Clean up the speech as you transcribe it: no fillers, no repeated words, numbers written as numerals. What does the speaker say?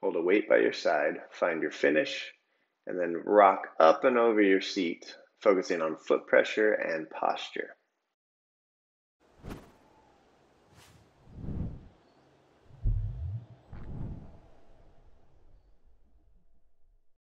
Hold a weight by your side, find your finish, and then rock up and over your seat, focusing on foot pressure and posture.